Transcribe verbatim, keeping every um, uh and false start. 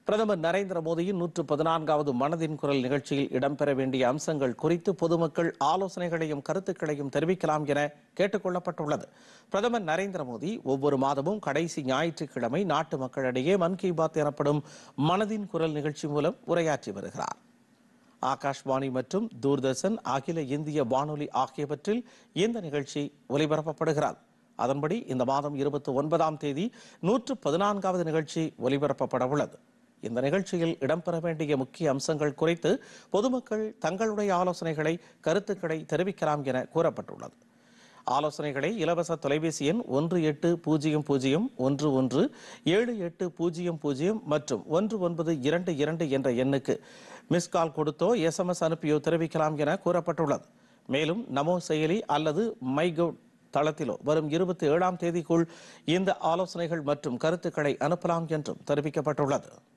பிரதமர் நரேந்திர மோடியின் நூற்று பதினான்காவது மனதின் குரல் நிகழ்ச்சியில் இடம்பெற வேண்டிய அம்சங்கள் குறித்து பொதுமக்கள் ஆலோசனைகளையும் கருத்துக்களையும் தெரிவிக்கலாம் என கேட்டுக் கொள்ளப்பட்டுள்ளது. பிரதமர் நரேந்திர மோடி ஒவ்வொரு மாதமும் கடைசி ஞாயிற்றுக்கிழமை நாட்டு மக்களிடையே மன் கி பாத் எனப்படும் மனதின் குரல் நிகழ்ச்சி மூலம் உரையாற்றி வருகிறார். ஆகாஷ்வாணி மற்றும் தூர்தர்ஷன், அகில இந்திய வானொலி ஆகியவற்றில் இந்த நிகழ்ச்சி ஒலிபரப்பப்படுகிறது. அதன்படி இந்த மாதம் இருபத்தி ஒன்பதாம் தேதி நூற்று பதினான்காவது நிகழ்ச்சி ஒலிபரப்பப்பட உள்ளது. இந்த நிகழ்ச்சியில் இடம்பெற வேண்டிய முக்கிய அம்சங்கள் குறித்து பொதுமக்கள் தங்களுடைய ஆலோசனைகளை கருத்துக்களை தெரிவிக்கலாம் என கூறப்பட்டுள்ளது. ஆலோசனைகளை இலவச தொலைபேசி எண் ஒன்று எட்டு பூஜ்ஜியம் பூஜ்ஜியம் ஒன்று ஒன்று ஏழு எட்டு பூஜ்ஜியம் பூஜ்ஜியம் மற்றும் ஒன்று ஒன்பது இரண்டு இரண்டு என்ற எண்ணுக்கு மிஸ்கால் கொடுத்தோ எஸ்எம்எஸ் அனுப்பியோ தெரிவிக்கலாம் என கூறப்பட்டுள்ளது. மேலும் நமோ செயலி அல்லது மைகவ் தளத்திலோ வரும் இருபத்தி ஏழாம் தேதிக்குள் இந்த ஆலோசனைகள் மற்றும் கருத்துக்களை அனுப்பலாம் என்றும் தெரிவிக்கப்பட்டுள்ளது.